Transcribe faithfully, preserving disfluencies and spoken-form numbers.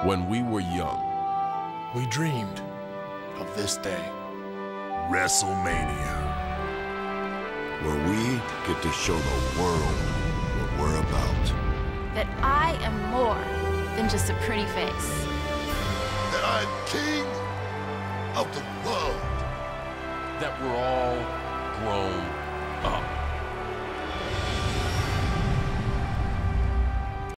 When we were young, we dreamed of this day. WrestleMania, where we get to show the world what we're about. That I am more than just a pretty face. That I'm king of the world. that we're all grown up.